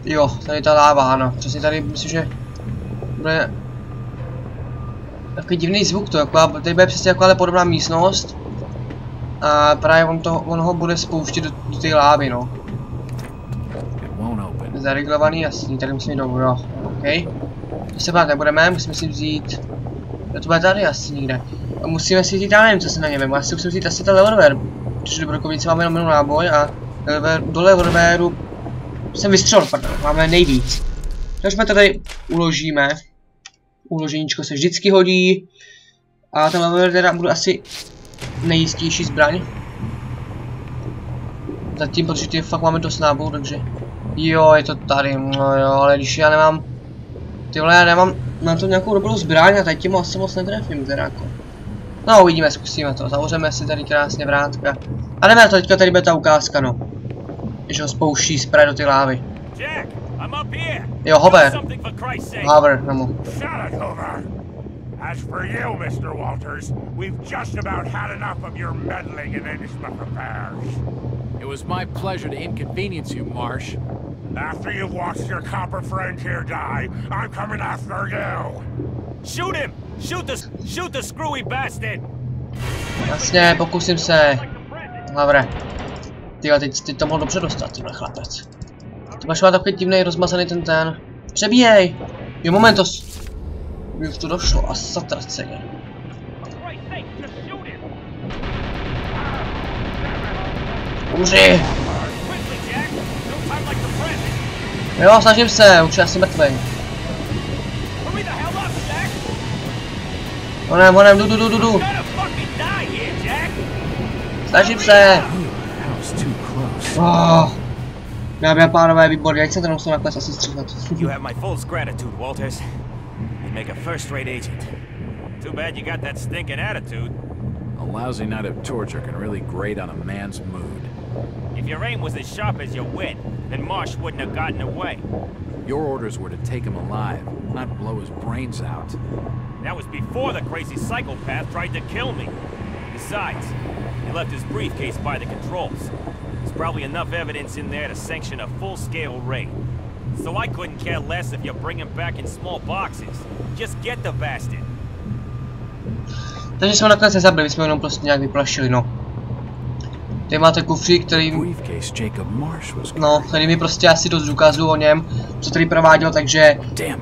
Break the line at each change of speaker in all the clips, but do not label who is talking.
Jo, tady ta láva, ano. Přesně tady myslím, že bude takový divný zvuk to, jako, tady bude přesně jako ale podobná místnost. A právě on ho bude spouštět do té lávy, no. Zareglovaný, jasný, tady musíme jít jo, OK. To se bát nebudeme, musíme si vzít... Jo, to bude tady asi někde. A musíme si vzít, já nevím, co se na ně vím, asi musím vzít asi ten revolver. Protože do brokovnice máme jenom náboj a do revolveru jsem vystřelil, pardon, máme nejvíc. Takže jsme to tady uložíme. Uloženíčko se vždycky hodí. A ten revolver teda bude asi nejistější zbraň. Zatím, protože fakt máme dost nábojů, takže... Jo, je to tady, no jo, ale když já nemám... Ty vole, já nemám na to nějakou dobrou zbraň a teď tím asi moc netrefím, teda jako. No uvidíme, zkusíme to, zavřeme si tady krásně vrátka. A jdeme na to, teďka tady bude ta ukázka, no. Když ho spouští spray do ty lávy. Jo, hover. Hover, nemu.
As for you, Mr. Walters, we've just about had enough of your meddling in Innsmouth affairs.
It was my pleasure to inconvenience you, Marsh.
After you've watched your copper friend here die, I'm coming after you.
Shoot him! Shoot the screwy bastard!
Jasně, pokusím se. Dobre. Tyjo, teď to mohl dobře dostat, tyhle chlapec. To máš má takový divnej rozmazaný ten. Přebíjej! Jo, moment, to... Už to došlo a zatraceně. Umři! Jo, snažím se, už je asi mrtvej. Honem, jdu. Snažím se! Dámy a pánové, výborně, jak jsem to musel nakonec asi stříhat.
You have my fullest gratitude, Walters. You make a first-rate agent. Too bad you got that stinking attitude.
A lousy night of torture can really grate on a man's mood.
If your aim was as sharp as your wit, then Marsh wouldn't have gotten away.
Your orders were to take him alive, not blow his brains out.
That was before the crazy psychopath tried to kill me. Besides, he left his briefcase by the controls. There's probably enough evidence in there to sanction a full-scale raid. So I couldn't care less if you bring him back in small boxes. Just get the bastard.
Takže jsme nakonec nezabili, my jsme jenom prostě nějak vyplašili, no. Tady máte kufřík, který... No, tady mi prostě asi dost důkazů o něm, co tady prováděl, takže...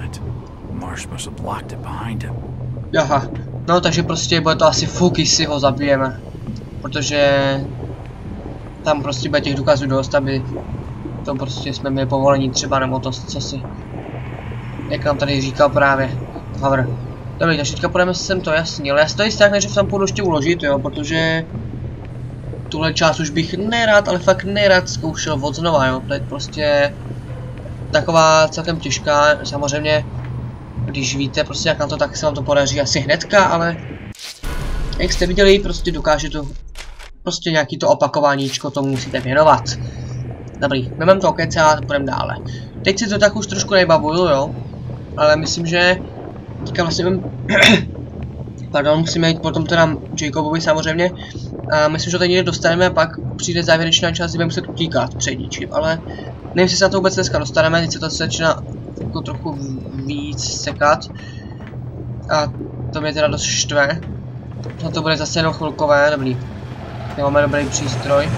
Aha, no takže prostě bude to asi fuk, jestli ho zabijeme. Protože... Tam prostě bude těch důkazů dost, aby... To prostě jsme měli povolení třeba, nebo to, co si... Jak nám tady říkal právě. Havr. Dobrý, takže teďka půjdeme sem to jasný, ale já si to jistě než tam půjdu ještě uložit, jo, protože... Tuhle část už bych nerad, ale fakt nerad zkoušel od znova, jo, to je prostě... Taková celkem těžká, samozřejmě... Když víte prostě jak na to, tak se vám to podaří asi hnedka, ale... Jak jste viděli, prostě dokáže to... Prostě nějaký to opakováníčko tomu musíte věnovat. Dobrý, memem to okece a půjdeme dále. Teď si to tak už trošku nebavuju, jo. Ale myslím, že... Teďka vlastně pardon, musíme jít potom teda Jacobovi samozřejmě. A myslím, že to někde dostaneme a pak přijde závěrečná část, kdy budeme muset utíkat před ničím, ale nevím, jestli se na to vůbec dneska dostaneme, teď se to začíná jako trochu víc sekat. A to mě teda dost štve. A to bude zase jenom chvilkové, dobrý. Máme dobrý přístroj.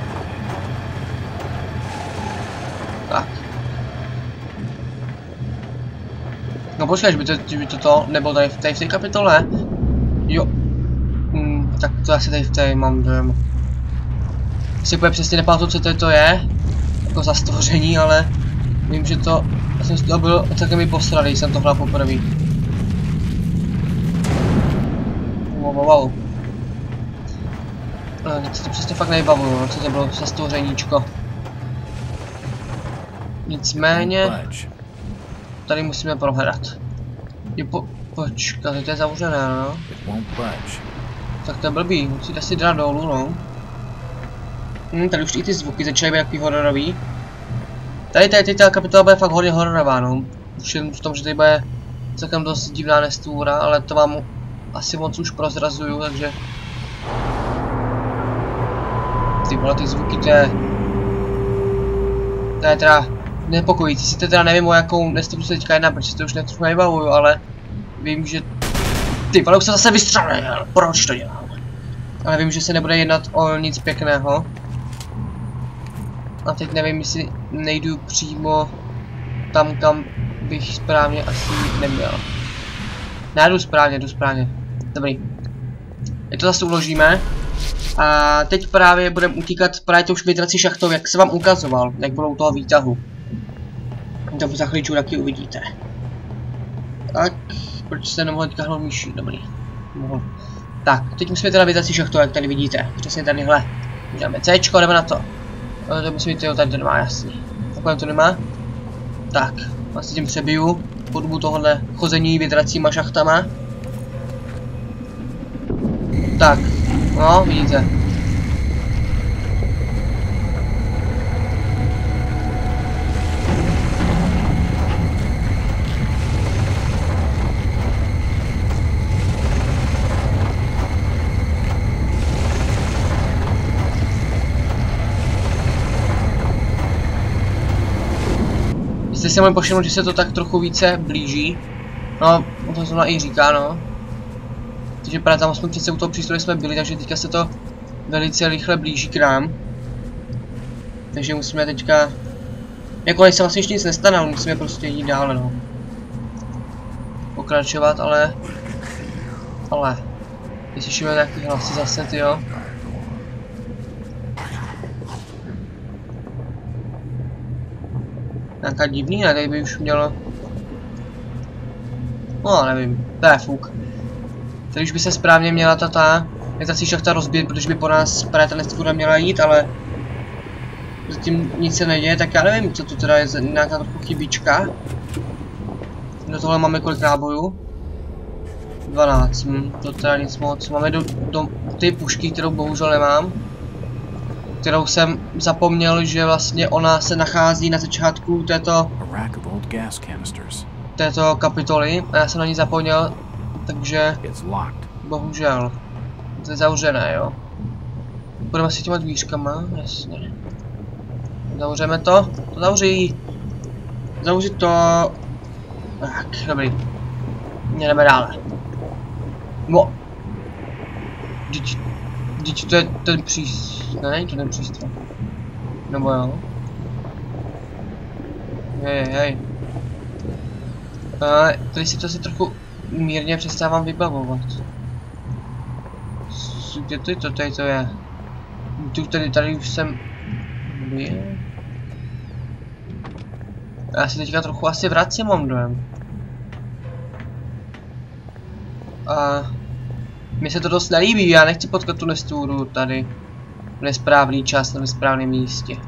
Tak. No počkej, že by to nebylo tady v té kapitole. Jo. Tak to asi tady v té mám dojem. Si úplně přesně nepamatuju, co to je. Jako za stvoření, ale vím, že to... Já jsem si to byl celkem i posraný, když jsem to hrál poprvé. Wow. Teď si to přesně fakt nevybavuju, co to bylo za stvořeníčko. Nicméně... Tady musíme prohledat. Počkat, to je zavřené, no. Tak to je blbý, musíte si dát dolů, no. Tady už i ty zvuky začaly být takový hororový. Tady ta kapitola bude fakt hodně hororová, no. Už jen v tom, že tady bude celkem dost divná nestvůra, ale to vám asi moc už prozrazuju, takže... Ty vole, ty zvuky, to je teda nepokojící. Si teda nevím, o jakou nestupu se teďka jedná, protože si to už trochu nevybavuju, ale vím, že... Ty vole, už se zase vystřelil, proč to dělám? Ale vím, že se nebude jednat o nic pěkného. A teď nevím, jestli nejdu přímo tam, kam bych správně asi neměl. Ne, jdu správně. Dobrý. Teď to zase uložíme. A teď právě budeme utíkat právě tou šmitrací šachtou, jak jsem vám ukazoval, jak bylo u toho výtahu. To za chvíličku taky uvidíte. Tak, proč se nemohl teďka hnout myší? Dobrý. Mohl. Tak, teď musíme teda vytací šachtou, jak tady vidíte. Přesně tadyhle. Uděláme C, jdeme na to. To musí být, tady to nemá, jasný. Takhle to nemá. Tak, vlastně tím přebiju po dobu tohohle chození větracíma šachtama. Tak, no, vidíte. Jste si mohli povšimnout, že se to tak trochu více blíží. No, to zrovna i říká, no. Takže právě tam aspoň přece u toho přístroje jsme byli, takže teďka se to velice rychle blíží k nám. Takže musíme teďka... Jako než se vlastně ještě nic nestane, ale musíme prostě jít dále, no. Pokračovat, ale... Teď slyšíme nějaký hlasy zase, tyjo. Nějaká divný, ne? Tady by už mělo... No, nevím. To je fuk. Tady už by se správně měla ta větrací šachta rozbít, protože by po nás právě ta nestvoda měla jít, ale... Zatím nic se neděje, tak já nevím, co to teda je za nějaká trochu chybička. Do tohle máme kolik nábojů? 12, to teda nic moc. Máme do té pušky, kterou bohužel nemám. Kterou jsem zapomněl, že vlastně ona se nachází na začátku této kapitoly a já jsem na ní zapomněl, takže bohužel. To je zavřené, jo. Budeme si těma dvířkama, jasně. Zavřeme to, zavří. Zavři to. Tak, dobrý. Jdeme dále. No. Teď to je ten přístroj, ne, není to ten přístroj. Nebo jo. Hej. Tady si to asi trochu mírně přestávám vybavovat. Kde to je to? Tady to je. Tady už jsem... byl. Já si teďka trochu asi vracím, mám dojem. Mně se to dost nelíbí, já nechci potkat tu nestůru tady. V nesprávný čas, na nesprávném místě.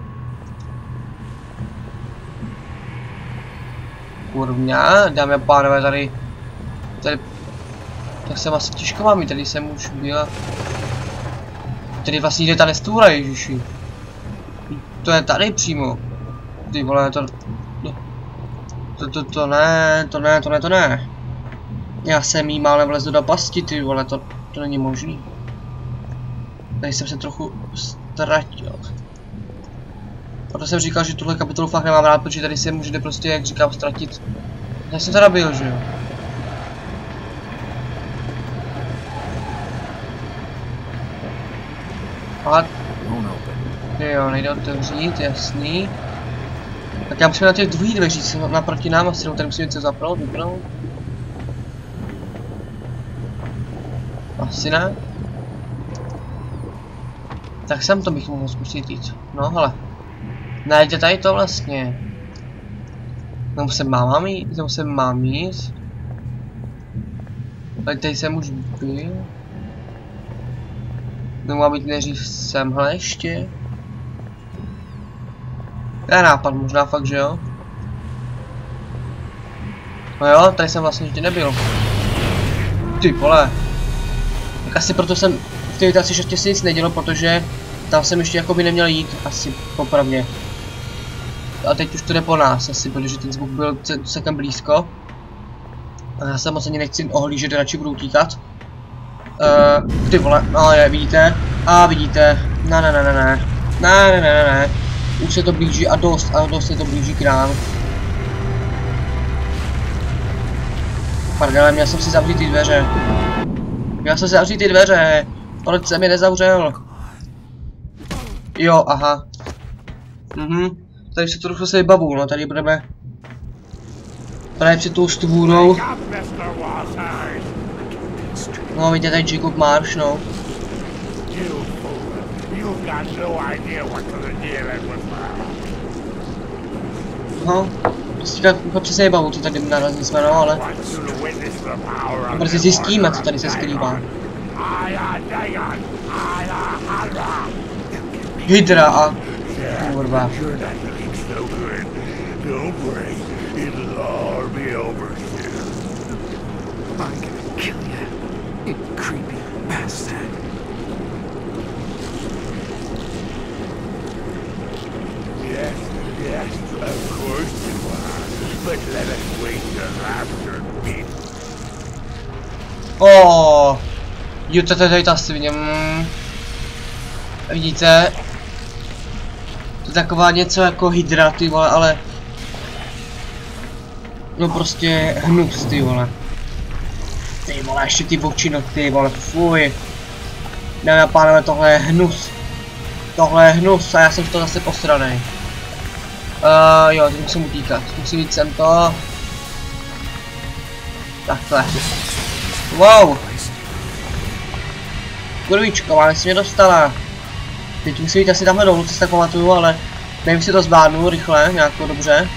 Kurvňa, dámy a pánové, tady... Tak jsem asi těžko mám jít, tady jsem už byla... Tady vlastně jde ta nestůra, ježiši. To je tady přímo. Ty vole, to ne. Já jsem jí málem vlezl do pasti, ty vole, to není možný. Tady jsem se trochu ztratil. Proto jsem říkal, že tuhle kapitolu fakt nemám rád, protože tady se můžete prostě, jak říkám, ztratit. Já jsem teda byl, že jo. A... Jo, nejde otevřít, jasný. Tak já musím na těch druhých dveřích, naproti nám, asi tady musím něco zapnout, vypnout. Asi ne. Tak sem to bych mohl zkusit jít. No hele. Najde tady to vlastně. Tam se mám jít. Tady jsem už byl. No má být nejdřív semhle ještě. Já nápad, možná fakt, že jo. No jo, tady jsem vlastně ještě nebyl. Ty vole. Tak asi proto jsem v té větrací šachtě si nic nedělal, protože tam jsem ještě jakoby neměl jít, asi popravdě. A teď už to jde po nás asi, protože ten zvuk byl celkem blízko. A já se moc ani nechci ohlížet, radši budu utíkat. Ty vole, no je, vidíte? A vidíte. Ne. Už se to blíží a dost se to blíží k nám. Pardon, měl jsem si zavřít ty dveře. Proč jsem je nezavřel? Jo, aha. Tady se trochu se vybavu, no tady budeme právě před tou stvůrou. No vidíte tady Jacob Marsh, no. No, prostě tak přesně vybavu, co tady narazili jsme, no, ale prostě zjistíme, co tady se skrývá. Hydra a kurva.
Yes, of course you are. But let us wait till after peace.
Oh, jo, tady ta svině. Vidíte? To je taková něco jako hydra, ty vole, ale no prostě hnus, ty vole. Ty vole, ještě ty očino, ty vole, fuj. Dámy a pánové, tohle je hnus. Tohle je hnus a já jsem v to zase posranej. Jo, teď musím utíkat. Musím jít sem to. Takhle. Wow. Kurvičko, ale jsi mě dostala. Teď musím jít asi tamhle dolů, co si tak pamatuju, ale nevím, si to zvládnu rychle, nějakou dobře.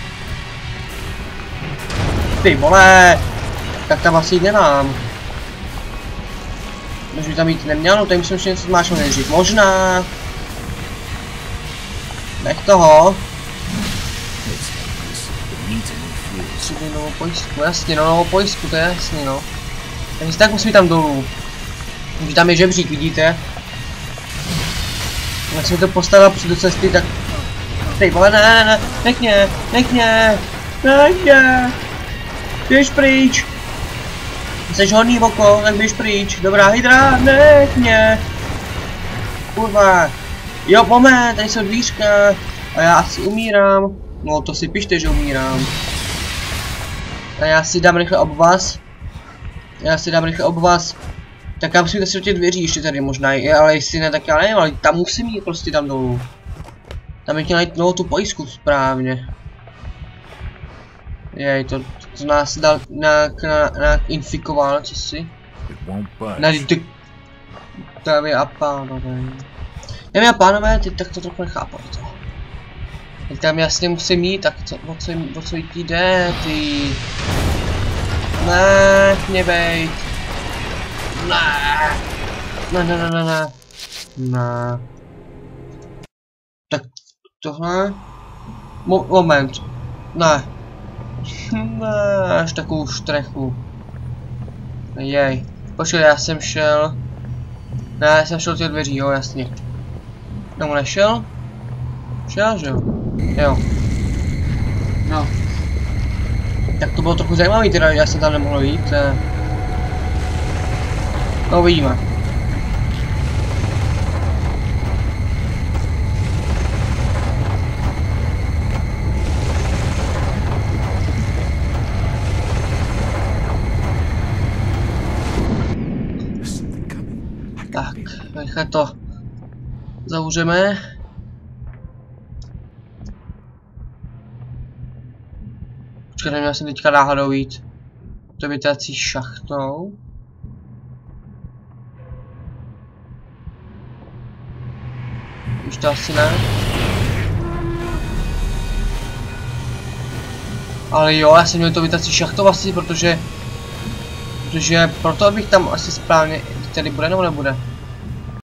Ty vole. Tak tam asi jít nemám. Když by tam jít neměl, no tady musím ještě něco zmáčknout nejdřív. Možná. Nech toho. Přijde novou pojistku, jasně, no novou pojistku, to je jasný, no. Takže tak musím jít tam dolů. Když tam je žebřík, vidíte? Jak jsem to postavil před do cesty, tak... Ty vole, ne, nech mě! Běž pryč! Jseš hodný oko, tak běž pryč. Dobrá hydra, nech mě! Kurva! Jo, moment, tady jsou dvířka. A já asi umírám. No to si pište, že umírám. A já si dám rychle obvaz. Tak já musím do těch dveří ještě tady možná, ale jestli ne, tak já nevím, ale tam musím jít prostě tam dolů. Tam bych měl najít novou tu pojistku správně. Jej, to nás dal nějak infikoval, co si? Dámy a pánové, teď tak to trochu nechápu, to. Teď tam jasně musím jít, tak o co jde, ty? Ne, nebejt. Ne. Tak tohle? Moment. Ne, až takovou štrechu. Jej. Počkej, já jsem šel. Ne, já jsem šel do těch dveří, jo, jasně. Tomu nešel? Šel, že jo? Jo. No. Tak to bylo trochu zajímavý, teda já jsem tam nemohl jít. No uvidíme. Tak, rychle to zavřeme. Počkej, neměl jsem teďka náhodou jít do vytací šachtou. Už to asi ne. Ale jo, já jsem měl to vytací šachtou asi, protože proto abych tam asi správně tady bude nebo nebude.